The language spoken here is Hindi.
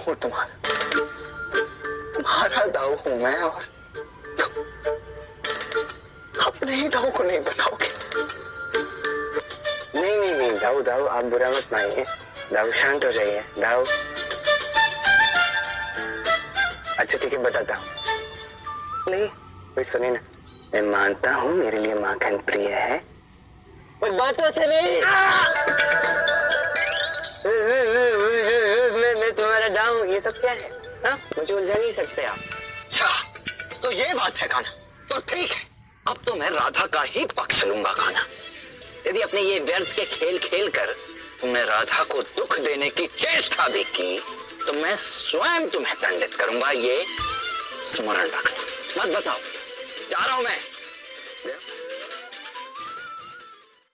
हूँ तुम्हारा दाऊ हूँ मैं, और अपने ही दाऊ को नहीं बताओगे? नहीं नहीं नहीं दाऊ दाऊ, आप बुरा मत मानिए। दाऊ शांत हो जाइए दाऊ। अच्छा ठीक है बताता हूँ। नहीं कोई सुनिए ना, मैं मानता हूँ मेरे लिए माखन प्रिय है, पर बातों से नहीं। मैं तुम्हारा दाऊ, ये सब क्या है? हाँ मुझे उलझा नहीं सकते आप। अच्छा तो ये बात है कान्हा, तो ठीक है, अब तो मैं राधा का ही पक्ष लूंगा कान्हा। यदि अपने ये व्यर्थ के खेल खेल कर तुमने राधा को दुख देने की चेष्टा भी की तो मैं स्वयं तुम्हें दंडित करूंगा, ये स्मरण रखना। मत बताओ, जा रहा हूं मैं।